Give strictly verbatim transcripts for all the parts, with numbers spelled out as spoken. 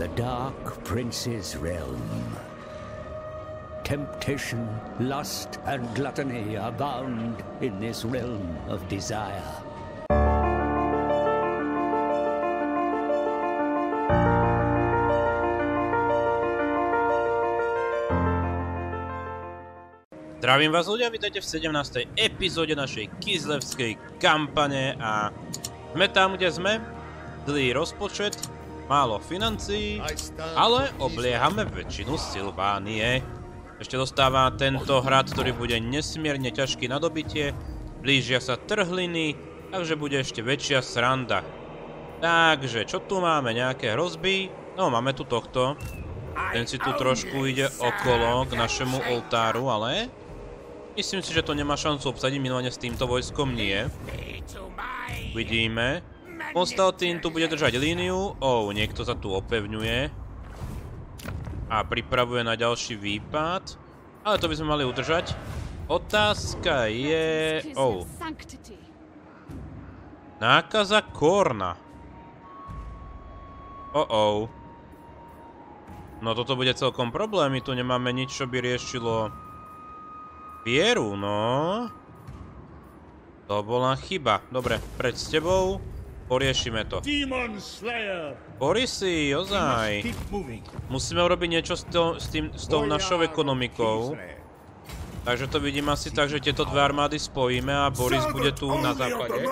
The Dark Prince's realm. Temptation, lust, and gluttony are bound in this realm of desire. Zdravím vás ľudia, vítajte v sedemnástej epizóde našej Kislevskej kampane a sme tam, kde sme. Zlý rozpočet, málo financií, ale obliehame väčšinu Silvánie. Ešte dostáva tento hrad, ktorý bude nesmierne ťažký na dobitie. Blížia sa trhliny, takže bude ešte väčšia sranda. Takže, čo tu máme? Nejaké hrozby? No, máme tu tohto. Ten si tu trošku ide okolo k našemu oltáru, ale myslím si, že to nemá šancu obsadiť, minimálne s týmto vojskom nie. Uvidíme. Konstantín tu bude držať líniu. Oh, niekto sa tu opevňuje. A pripravuje na ďalší výpad. Ale to by sme mali udržať. Otázka je... Oh. Nákaza Korna. Oh, oh. No toto bude celkom problém. My tu nemáme nič, čo by riešilo vieru, no. To bola chyba. Dobre, pred s tebou. Poriešime to. Borisy, ozaj. Musíme urobiť niečo s, to, s, tým, s tou našou ekonomikou. Takže to vidím asi tak, že tieto dve armády spojíme a Boris bude tu na západe.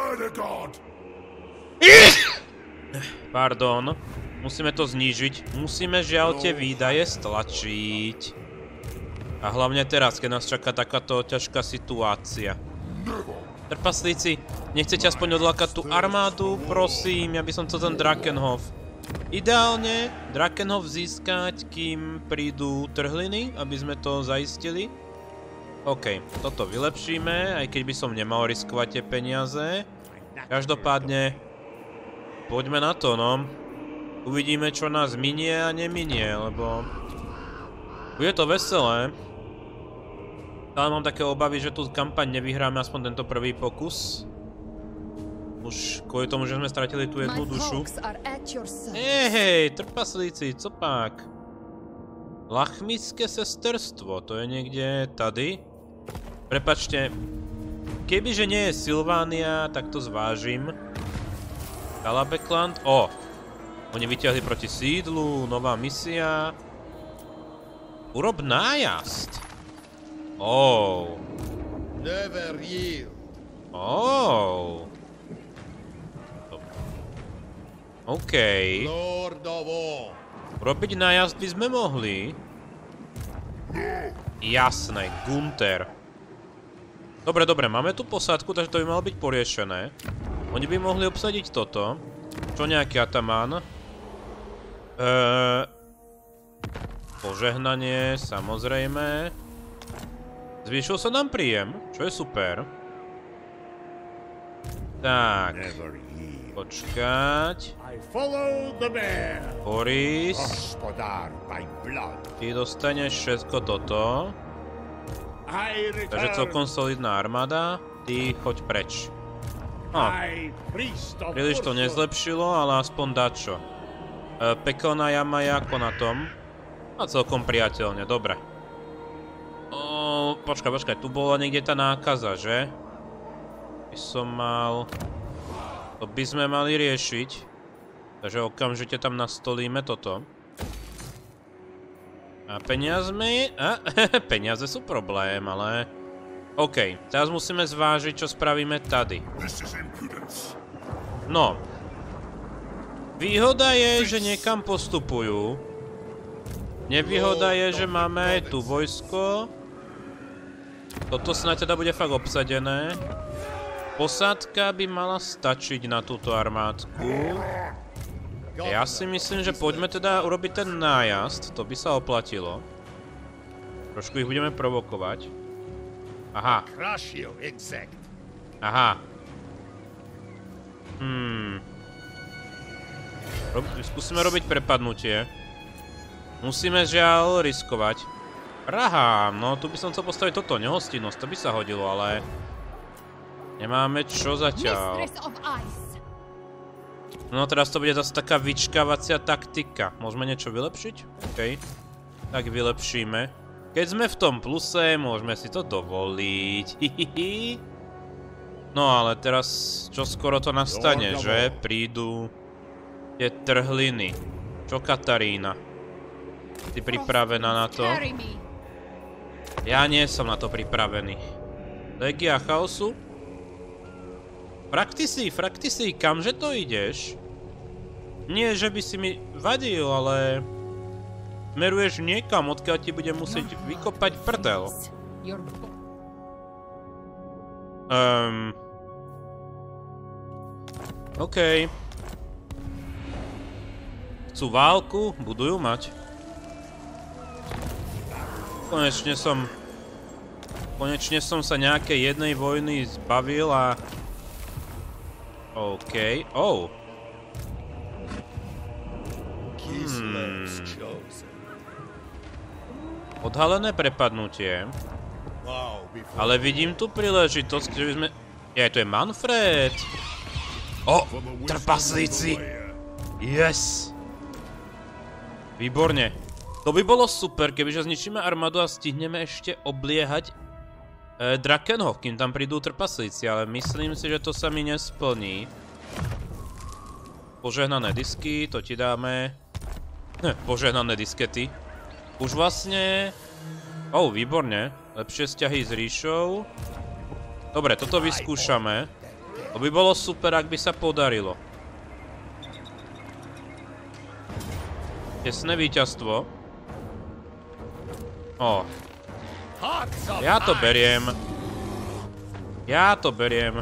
Pardon. Musíme to znížiť. Musíme žiaľ tie výdaje stlačiť. A hlavne teraz, keď nás čaká takáto ťažká situácia. Trpaslíci, nechcete aspoň odlákať tú armádu? Prosím, ja by som chcel ten Drakenhof. Ideálne Drakenhof získať, kým prídu trhliny, aby sme to zaistili. OK, toto vylepšíme, aj keď by som nemal riskovať tie peniaze. Každopádne, poďme na to, no. Uvidíme, čo nás minie a neminie, lebo bude to veselé. Ale mám také obavy, že tú kampaň nevyhráme aspoň tento prvý pokus. Už kvôli tomu, že sme stratili tú jednu dušu. Hej, hej, trpaslíci, co pak? Lachmické sesterstvo, to je niekde tady. Prepačte, kebyže nie je Silvánia, tak to zvážim. Kalabekland, o! Oni vyťahli proti sídlu, nová misia. Urob nájazd. Oh. Oh. OK. Urobiť nájazd by sme mohli. Jasné, Gunther. Dobre, dobre, máme tu posádku, takže to by malo byť poriešené. Oni by mohli obsadiť toto. Čo nejaký atamán? Eee... Požehnanie, samozrejme. Zvýšil sa nám príjem, čo je super. Tak. Počkať. Boris. Ty dostaneš všetko toto. Takže celkom solidná armáda. Ty choď preč. No. Príliš to nezlepšilo, ale aspoň dačo. Pekelná jama je ako na tom. A celkom priateľne, dobre. Počkaj, počkaj, tu bola niekde tá nákaza, že? By som mal... To by sme mali riešiť. Takže okamžite tam nastolíme toto. A peniazmi... A, peniaze sú problém, ale... OK, teraz musíme zvážiť, čo spravíme tady. No. Výhoda je, že niekam postupujú. Nevýhoda je, že máme aj tu vojsko. Toto snáď teda bude fakt obsadené. Posádka by mala stačiť na túto armádku. Ja si myslím, že poďme teda urobiť ten nájazd. To by sa oplatilo. Trošku ich budeme provokovať. Aha. Aha. Hmm. Skúsime robiť prepadnutie. Musíme žiaľ riskovať. Praha, no tu by som chcel postaviť toto, nehostinnosť, to by sa hodilo, ale... Nemáme čo zatiaľ. No teraz to bude zase taká vyčkávacia taktika. Môžeme niečo vylepšiť? OK. Tak vylepšíme. Keď sme v tom pluse, môžeme si to dovoliť. Hihihi. No ale teraz čo skoro to nastane, že? Prídu tie trhliny. Čo Katarína? Si pripravená na to? Ja nie som na to pripravený. Legia chaosu? Fraktisi, Fraktisi, kamže to ideš? Nie, že by si mi vadil, ale... Smeruješ niekam, odkiaľ ti budem musieť vykopať prdel. Ehm... OK. Chcú válku? Budú ju mať. Konečne som... Konečne som sa nejakej jednej vojny zbavil a... OK. Oh. Hmm. Odhalené prepadnutie. Ale vidím tu príležitosť, že by sme... Jaj, to je Manfred. O, trpaslíci. Yes. Výborne. To by bolo super, kebyže zničíme armádu a stihneme ešte obliehať e, Drakenhof, kým tam prídu trpaslíci, ale myslím si, že to sa mi nesplní. Požehnané disky, to ti dáme. Hm, požehnané diskety. Už vlastne... Oh, výborne. Lepšie vzťahy s ríšou. Dobre, toto vyskúšame. To by bolo super, ak by sa podarilo. Tesné víťazstvo. Ó. Ja to beriem. Ja to beriem.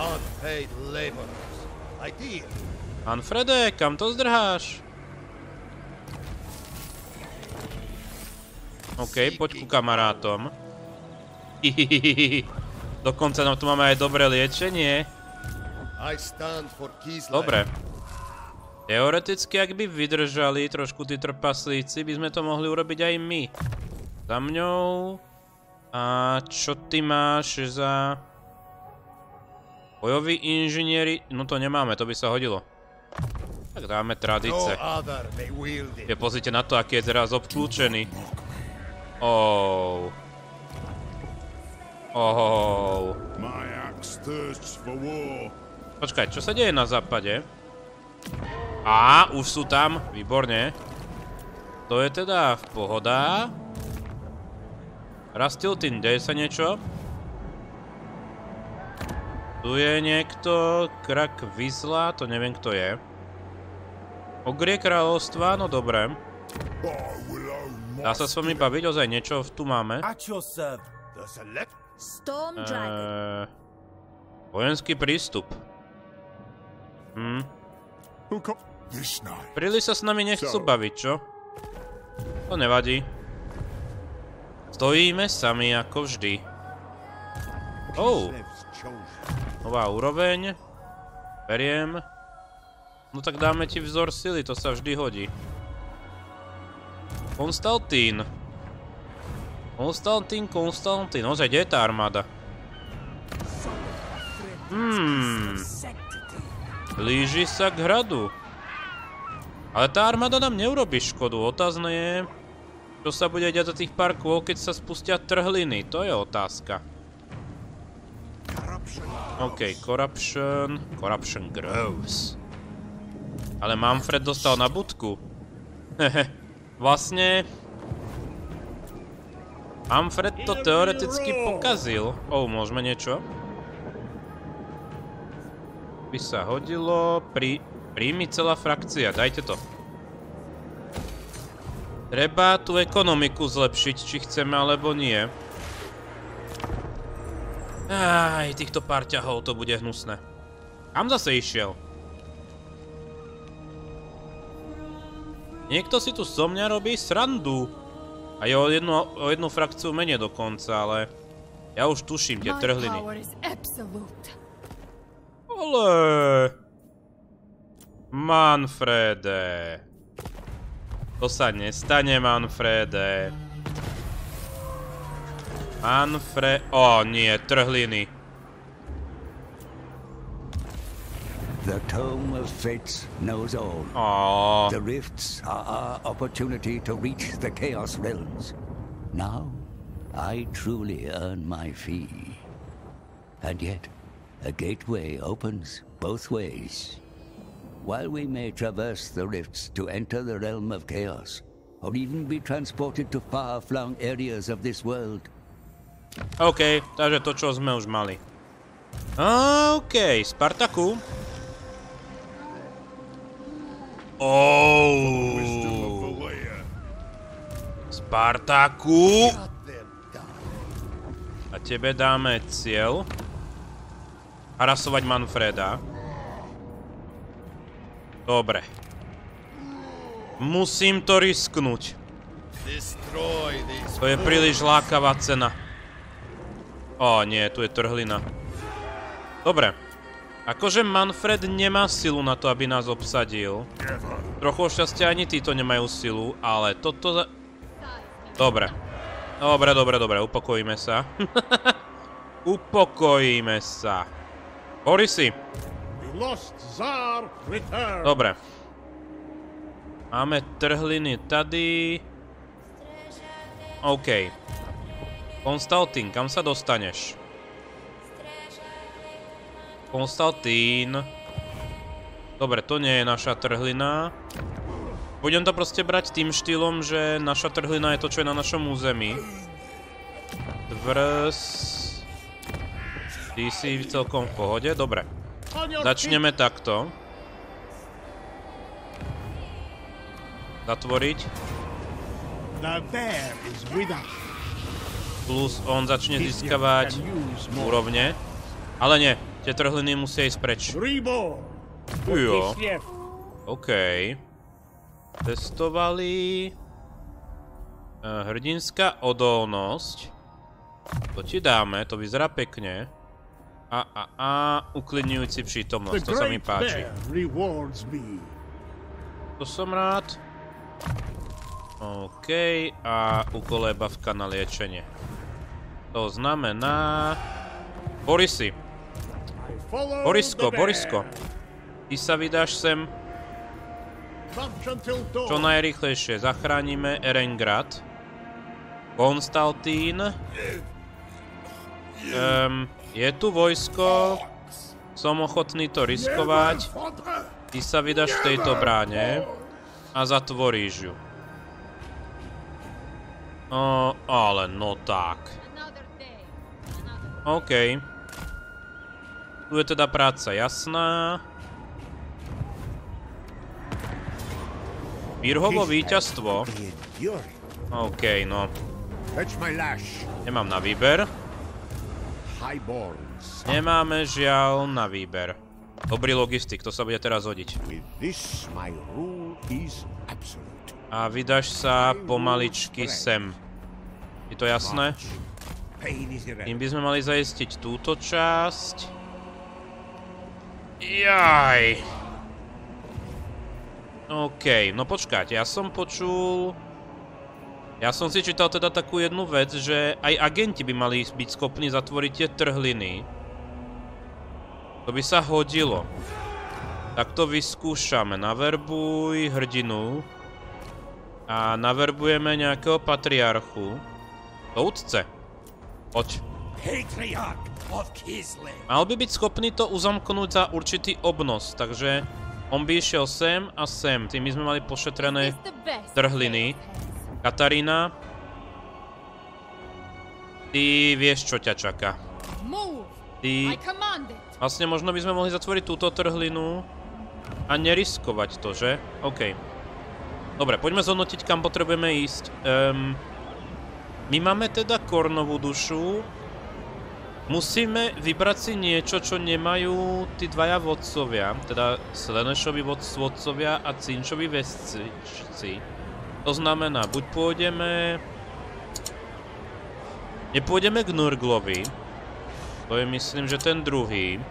Manfrede, kam to zdrháš? OK, poď ku kamarátom. Hihihihi. Dokonca nám tu máme aj dobré liečenie. Dobre. Teoreticky, ak by vydržali trošku tí trpaslíci, by sme to mohli urobiť aj my. Za mňou. A čo ty máš za... Bojoví inžinieri? No to nemáme, to by sa hodilo. Tak dáme tradice. Je, pozrite na to, aký je teraz obklúčený. Oh. Oh. Počkaj, čo sa deje na západe? Á, už sú tam, výborne. To je teda v pohoda. Rastiltin, deje sa niečo? Tu je niekto, Krak Vizla, to neviem kto je. Ogrie kráľovstva, no dobré. Dá sa s vami baviť, ozaj niečo tu máme. Eee, vojenský prístup. Hm. Príliš sa s nami nechcú baviť, čo? To nevadí. Stojíme sami ako vždy. Oh. Nová úroveň. Beriem. No tak dáme ti vzor sily, to sa vždy hodí. Konstantín. Konstantín, Konstantín. Ozaj, kde je tá armáda? Hmm. Blíži sa k hradu. Ale tá armáda nám neurobí škodu. Otázne je, čo sa bude diať za tých pár kôl, keď sa spustia trhliny. To je otázka. OK, corruption. Corruption grows. Ale Manfred dostal na budku. Hehe. Vlastne... Manfred to teoreticky pokazil. Oh, môžeme niečo? By sa hodilo. Pri... Príjmi celá frakcia, dajte to. Treba tú ekonomiku zlepšiť, či chceme alebo nie. Aj, týchto pár ťahov, to bude hnusné. Kam zase išiel? Niekto si tu so mňa robí srandu. A je o jednu, o jednu frakciu menej dokonca, ale... Ja už tuším tie trhliny. Ale... Manfrede. To sa nestane, Manfrede. Manfred... Ó, nie, trhliny. The Tome of Fates knows all. Aww. The rifts are our opportunity to reach the Chaos Realms. Now, I truly earn my fee. And yet, a gateway opens both ways. While we may traverse the rifts to enter the realm of chaos, or even be transported to far-flung areas of this world. OK, takže to, čo sme už mali. OK, Spartaku. Oh. Spartaku. A tebe dáme cieľ. Harasovať Manfreda. Dobre. Musím to risknúť. To je príliš lákavá cena. Ó, nie, tu je trhlina. Dobre. Akože Manfred nemá silu na to, aby nás obsadil. Trochu šťastia ani títo nemajú silu, ale toto... Dobre. Dobre, dobre, dobre, upokojíme sa. Upokojíme sa. Borisi. Dobre. Máme trhliny tady. OK. Konstantín, kam sa dostaneš? Konstantín. Dobre, to nie je naša trhlina. Budem to proste brať tým štýlom, že naša trhlina je to, čo je na našom území. Dvrs. Ty si celkom v pohode, dobre. Začneme takto. Zatvoriť. Plus on začne získavať úrovne. Ale nie, tie trhliny musia ísť preč. Jo. OK. Testovali. Hrdinská odolnosť. To ti dáme, to vyzerá pekne. A, a, a, uklidňujúci prítomnosť, to sa mi páči. To som rád. OK, a ukolébavka na liečenie. To znamená... Borisi. Borisko, Borisko. Ty sa vydáš sem. Čo najrýchlejšie zachránime Erengrad. Konstantín. Um, je tu vojsko. Som ochotný to riskovať. Ty sa vydáš v tejto bráne a zatvoríš ju. O, ale no tak. OK. Tu je teda práca jasná. Birhovo víťazstvo. OK, no. Nemám na výber. Nemáme žiaľ na výber. Dobrý logistik, to sa bude teraz hodiť. A vydáš sa pomaličky sem. Je to jasné? Tým by sme mali zaistiť túto časť. Jaj. OK, no počkať, ja som počul... Ja som si čítal teda takú jednu vec, že aj agenti by mali byť schopní zatvoriť tie trhliny. To by sa hodilo. Tak to vyskúšame. Naverbuj hrdinu. A naverbujeme nejakého patriarchu. Soudce. Poď. Mal by byť schopný to uzamknúť za určitý obnos, takže on by išiel sem a sem. Tým by sme mali pošetrené trhliny. Katarína, ty vieš, čo ťa čaká. Ty... Vlastne možno by sme mohli zatvoriť túto trhlinu a neriskovať to, že? OK. Dobre, poďme zhodnotiť, kam potrebujeme ísť. Um, my máme teda Kornovú dušu. Musíme vybrať si niečo, čo nemajú tí dvaja vodcovia. Teda Slenešovi vodcovia a Cinčovi vesci. To znamená, buď pôjdeme... Nepôjdeme k Nurglovi. To je, myslím, že ten druhý.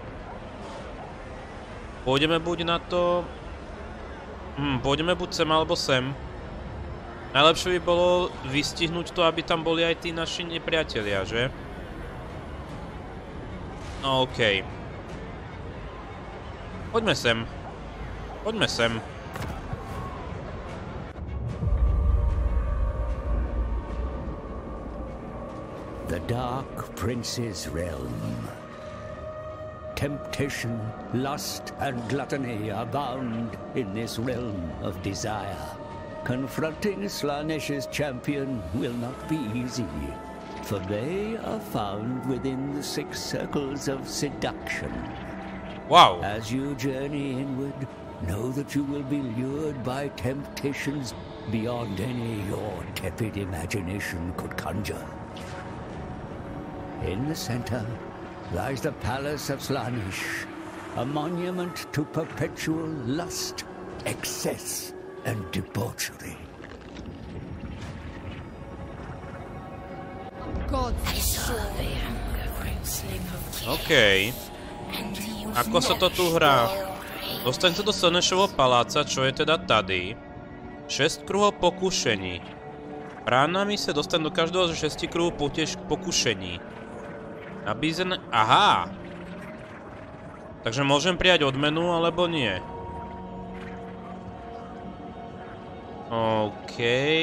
Pôjdeme buď na to... Hm, pôjdeme buď sem, alebo sem. Najlepšie by bolo vystihnúť to, aby tam boli aj tí naši nepriatelia, že? OK. Poďme sem. Poďme sem. The Dark Prince's realm. Temptation, lust, and gluttony are bound in this realm of desire. Confronting Slaanesh's champion will not be easy, for they are found within the six circles of seduction. Wow. As you journey inward, know that you will be lured by temptations beyond any your tepid imagination could conjure. In the center lies the Palace of Slaanesh, a monument to perpetual lust, excess, and debauchery. OK. Ako sa to tu hrá? Dostaň sa do Slaaneshovho paláca, čo je teda tady. šesť kruhov pokušení. Ránami sa dostaň do každého z šesti kruhov pokušení. Nabízené... Aha! Takže môžem prijať odmenu, alebo nie? OK.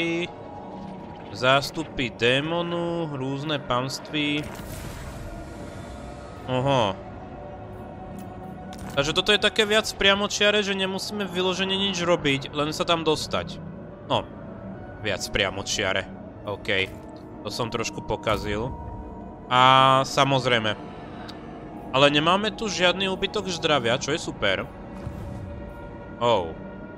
Zástupy démonu, rôzne panství. Oho. Takže toto je také viac priamočiare, že nemusíme vyložene nič robiť, len sa tam dostať. No. Viac priamočiare. OK. To som trošku pokazil. A samozrejme. Ale nemáme tu žiadny úbytok zdravia, čo je super. Oh.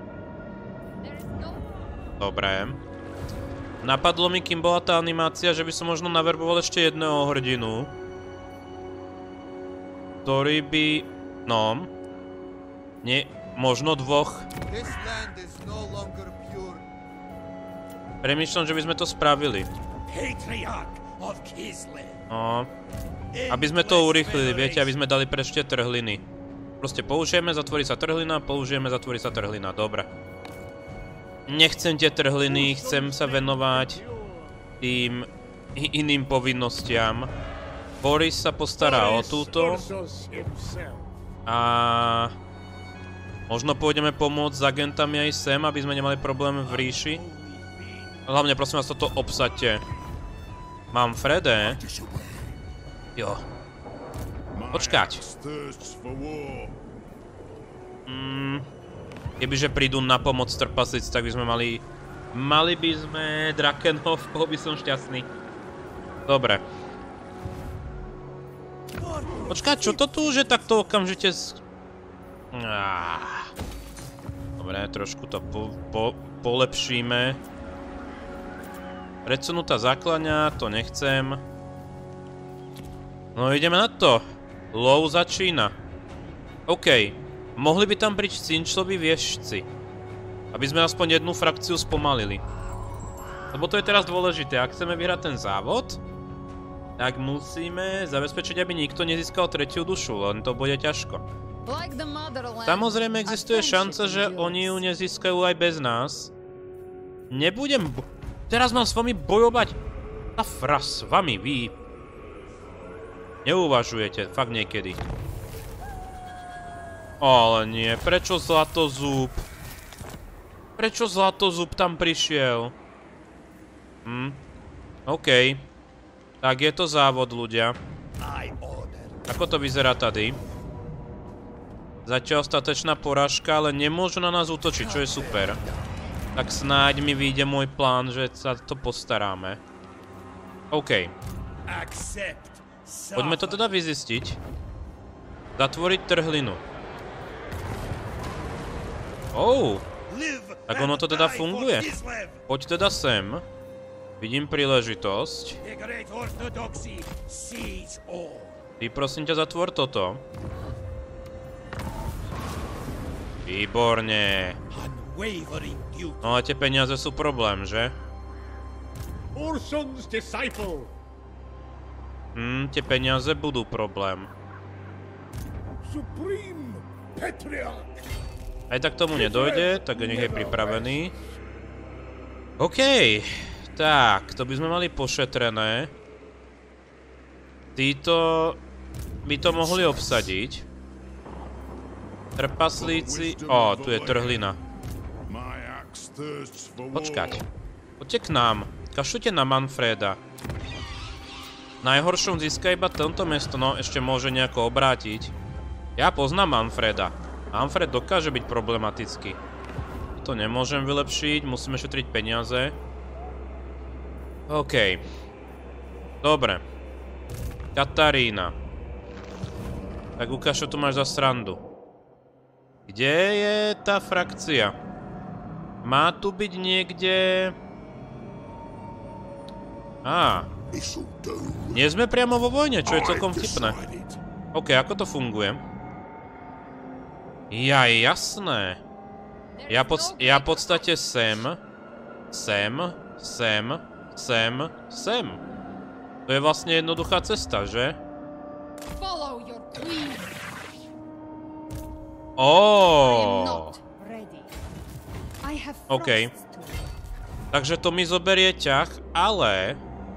Dobre. Napadlo mi, kým bola tá animácia, že by som možno naverboval ešte jedného hrdinu. Ktorý by... No. Nie, možno dvoch. Premýšľam, že by sme to spravili. No. Aby sme to urýchlili, viete, aby sme dali prešte trhliny. Proste použijeme, zatvorí sa trhlina, použijeme, zatvorí sa trhlina, dobre. Nechcem tie trhliny, chcem sa venovať tým iným povinnostiam. Boris sa postará o túto. A... možno pôjdeme pomôcť s agentami aj sem, aby sme nemali problém v ríši. Hlavne prosím vás, toto obsaďte. Mám Frede. Jo. Počkať. Mm, kebyže prídu na pomoc trpaslic, tak by sme mali... Mali by sme Drakenhof, bol by som šťastný. Dobre. Počkať, čo to tu už je takto okamžite... Dobre, trošku to po, po, polepšíme. Predsunutá základňa, to nechcem. No ideme na to. Lov začína. OK. Mohli by tam prísť Cinchlovi viešci. Aby sme aspoň jednu frakciu spomalili. Lebo to je teraz dôležité. Ak chceme vyhrať ten závod, tak musíme zabezpečiť, aby nikto nezískal tretiu dušu. Len to bude ťažko. Samozrejme existuje šanca, že oni ju nezískajú aj bez nás. Nebudem... Teraz mám s vami bojovať. A fras, s vami, vy... Neuvažujete, fakt niekedy. Ale nie, prečo Zlatozub? Prečo Zlatozub tam prišiel? Hm, OK. Tak je to závod, ľudia. Ako to vyzerá tady? Zatiaľ statečná porážka, ale nemôžu na nás útočiť, čo je super. Tak snáď mi vyjde môj plán, že sa to postaráme. OK. Poďme to teda vyzistiť. Zatvoriť trhlinu. Oh. Tak ono to teda funguje. Poď teda sem. Vidím príležitosť. Ty prosím ťa zatvor toto. Výborne. No a tie peniaze sú problém, že? Hm, tie peniaze budú problém. Aj tak tomu nedojde, tak nech je pripravený. OK. Tak, to by sme mali pošetrené. Títo by to mohli obsadiť. Trpaslíci... Ó, tu je trhlina. Počkať. Poďte k nám. Kašlite na Manfreda. V najhoršom získa iba tento miesto, no ešte môže nejako obrátiť. Ja poznám Manfreda. Manfred dokáže byť problematický. To nemôžem vylepšiť, musíme šetriť peniaze. OK. Dobre. Katarína. Tak ukáž, čo tu máš za srandu. Kde je tá frakcia? Má tu byť niekde... Á. Nie sme priamo vo vojne, čo je celkom vtipné. OK, ako to funguje? Ja, jasné. Ja pod, ja v podstate sem, sem, sem, sem, sem. To je vlastne jednoduchá cesta, že? Óóóó. OK. Takže to mi zoberie ťah, ale...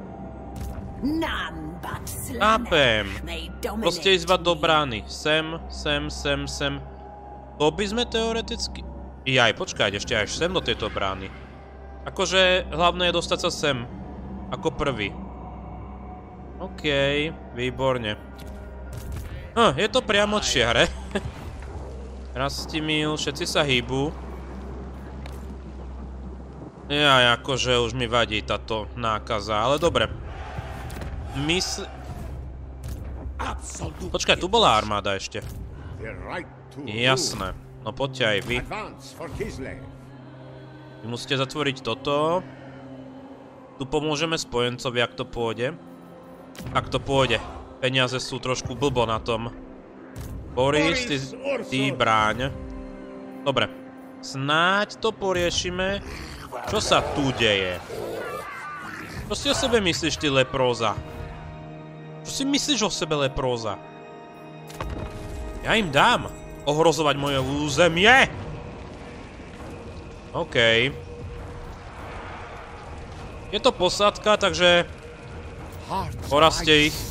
Chápem. Proste ísť do brány. Sem, sem, sem, sem. To by sme teoreticky... Jaj, počkať, ešte až sem do tejto brány. Akože hlavné je dostať sa sem. Ako prvý. OK, výborne. Hm, je to priamo čiare. Rastimil, všetci sa hýbu. Jaj, akože už mi vadí táto nákaza, ale dobre. Mysl... Počkaj, tu bola armáda ešte. Jasné. No poďte aj vy. Vy musíte zatvoriť toto. Tu pomôžeme spojencovi, ak to pôjde. Ak to pôjde. Peniaze sú trošku blbo na tom. Boris, ty, ty bráň. Dobre. Snáď to poriešime. Čo sa tu deje? Čo si o sebe myslíš, ty lepróza? Čo si myslíš o sebe, lepróza? Ja im dám ohrozovať moje územie. OK. Je to posádka, takže porazte ich.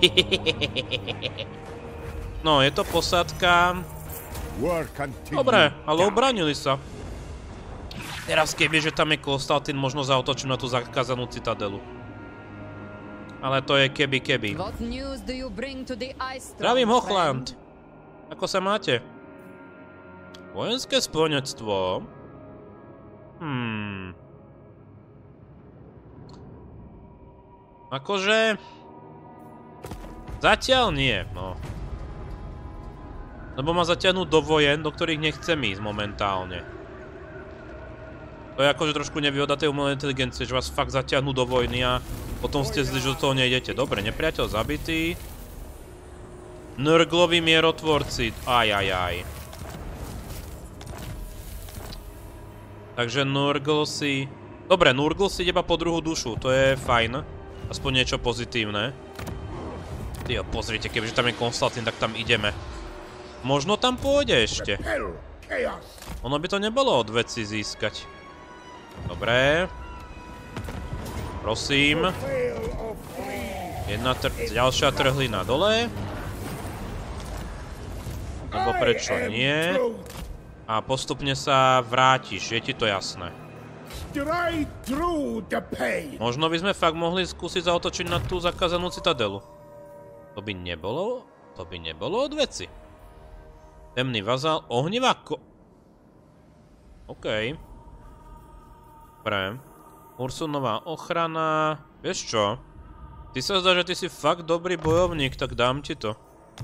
No, je to posádka. Dobre, ale obránili sa. Teraz keby, že tam je Konstantín, možno zaotočím na tú zakázanú citadelu. Ale to je keby, keby. Zdravím, Hochland. Ako sa máte? Vojenské spojenectvo. Hmm. Akože... Zatiaľ nie, no. Lebo ma zatiahnú do vojen, do ktorých nechcem ísť momentálne. To je akože trošku nevýhoda tej umelej inteligencie, že vás fakt zatiahnú do vojny a potom ste zli, že do toho nejdete. Dobre, nepriateľ zabitý. Nurglovi mierotvorci. Aj, aj, aj. Takže Nurgle si... Dobre, Nurgle si iba po druhú dušu, to je fajn. Aspoň niečo pozitívne. Tyjo, pozrite, kebyže tam je Konstantín, tak tam ideme. Možno tam pôjde ešte. Ono by to nebolo od veci získať. Dobre. Prosím. Jedna tr... ďalšia trhlina dole. Lebo prečo nie? A postupne sa vrátiš, je ti to jasné. Možno by sme fakt mohli skúsiť zaotočiť na tú zakázanú citadelu. To by nebolo... To by nebolo od veci. Temný vazal, ohnivá ko... OK. Dobre. Ursunová ochrana... Vieš čo? Ty sa zdá, že ty si fakt dobrý bojovník, tak dám ti to.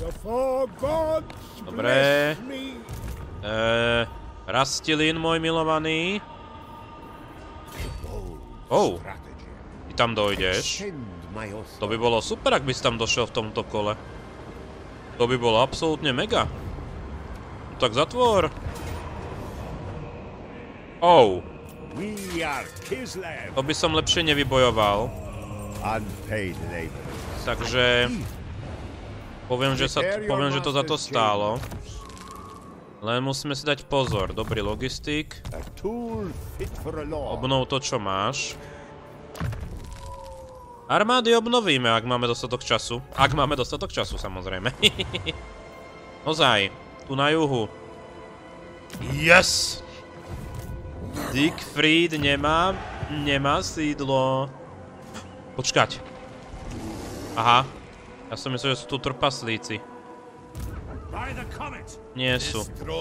Dobre. Eee... Rastilín, môj milovaný. Oh. Ty tam dojdeš. To by bolo super, ak by si tam došiel v tomto kole. To by bolo absolútne mega. Tak zatvor. Oh. To by som lepšie nevybojoval. Takže... Poviem, že, sa, poviem, že to za to stálo. Len musíme si dať pozor. Dobrý logistik. Obnov to, čo máš. Armády obnovíme, ak máme dostatok času. Ak máme dostatok času, samozrejme. Ozaj, tu na juhu. Yes! Siegfried nemá, nemá sídlo. Počkať. Aha. Ja som myslel, že sú tu trpaslíci. Nie sú.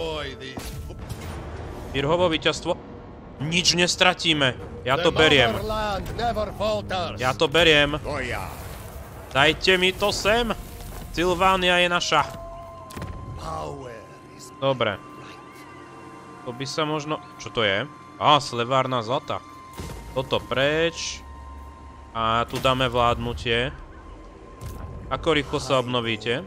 Pirhovo víťazstvo. Nič nestratíme. Ja to beriem. Ja to beriem. Dajte mi to sem. Sylvánia je naša. Dobre. To by sa možno... Čo to je? Á, slevárna zlata. Toto preč. A tu dáme vládnutie. Ako rýchlo sa obnovíte?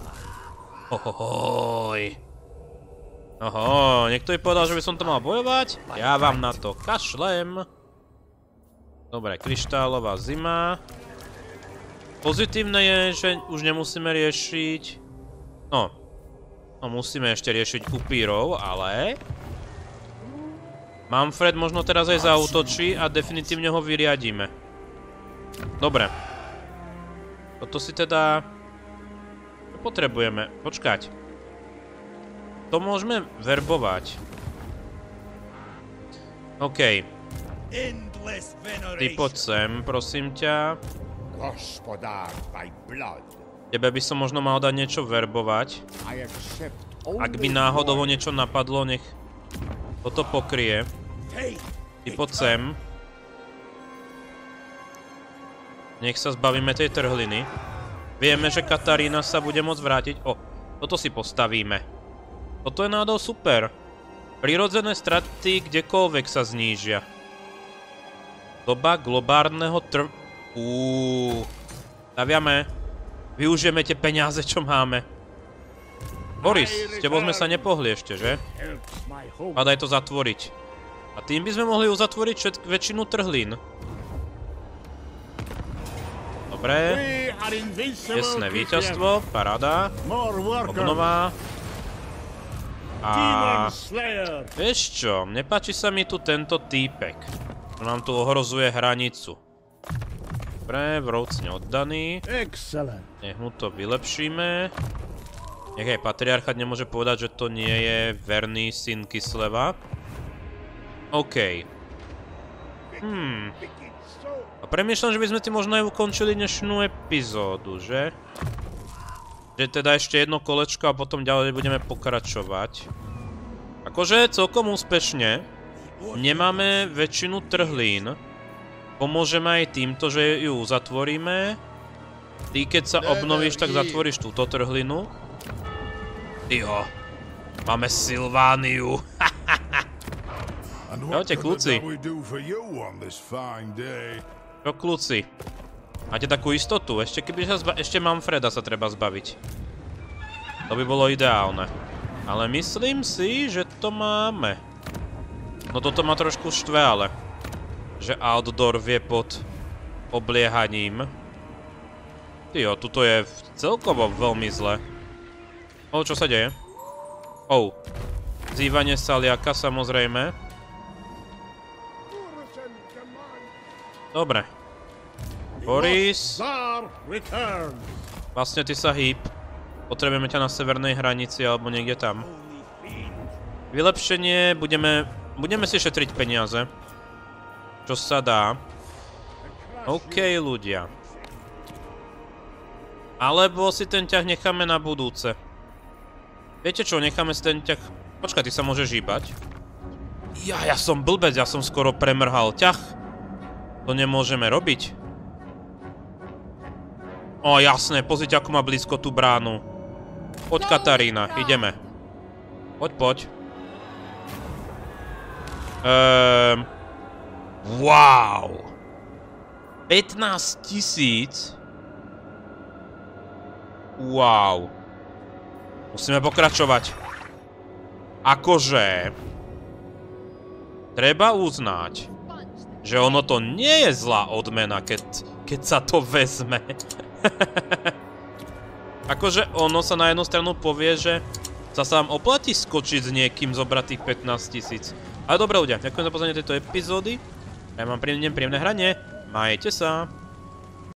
Ohohoj. Oho, niekto mi povedal, že by som to mal bojovať? Ja vám na to kašlem. Dobre, kryštálová zima. Pozitívne je, že už nemusíme riešiť... No. No, musíme ešte riešiť upírov, ale... Manfred možno teraz aj zaútočí a definitívne ho vyriadíme. Dobre. Toto si teda... Čo potrebujeme? Počkať. To môžeme verbovať. OK. Ty poď sem, prosím ťa. Tebe by som možno mal dať niečo verbovať. Ak by náhodou niečo napadlo, nech toto pokrie. Ty poď sem. Nech sa zbavíme tej trhliny. Vieme, že Katarína sa bude môcť vrátiť. O, toto si postavíme. Toto je nádol super. Prirodzené straty kdekoľvek sa znížia. Doba globálneho trv... Uuu. Staviame. Využijeme tie peniaze, čo máme. Boris, s tebou sme sa nepohli ešte, že? Padaj to zatvoriť. A tým by sme mohli uzatvoriť všetk- väčšinu trhlín. Dobre. Jasné víťazstvo, paráda. Obnova. A... Vieš čo, nepáči sa mi tu tento týpek. On nám tu ohrozuje hranicu. Dobre, vroucne oddaný. Nech mu to vylepšíme. Nech aj patriarchát nemôže povedať, že to nie je verný syn Kisleva. OK. Hmm. A premýšľam, že by sme ti možno aj ukončili dnešnú epizódu, že? Že teda ešte jedno kolečko a potom ďalej budeme pokračovať. Akože celkom úspešne. Nemáme väčšinu trhlín. Pomôžeme aj týmto, že ju uzatvoríme. Ty keď sa obnovíš, tak zatvoríš túto trhlinu. Tyho. Máme Sylvániu. Čaute, kľúci. Čo, kľúci? Máte takú istotu? Ešte keby sa zba... Ešte Manfreda sa treba zbaviť. To by bolo ideálne. Ale myslím si, že to máme. No toto ma trošku štve, ale. Že Outdoor vie pod obliehaním. Tyjo, tuto je celkovo veľmi zle. O, čo sa deje? Oh. Zývanie Saliaka, samozrejme. Dobre. Boris. Vlastne ty sa hýb. Potrebujeme ťa na severnej hranici alebo niekde tam. Vylepšenie, budeme... Budeme si šetriť peniaze. Čo sa dá. OK, ľudia. Alebo si ten ťah necháme na budúce. Viete čo, necháme si ten ťah... Počkaj, ty sa môžeš hýbať. Ja, ja som blbec, ja som skoro premrhal ťah. To nemôžeme robiť. O, jasné, pozrite, ako má blízko tú bránu. Poď, Katarína, ideme. Poď, poď. Ehm... Wow! pätnásť tisíc? Wow. Musíme pokračovať. Akože... Treba uznať, že ono to nie je zlá odmena, keď, keď sa to vezme. Akože ono sa na jednu stranu povie, že sa sa vám oplatí skočiť s niekým, zobrať tých pätnásť tisíc. Ale dobré ľudia, ďakujem za pozoranie tejto epizódy. Ja vám príjemné, príjemné hranie. Majte sa.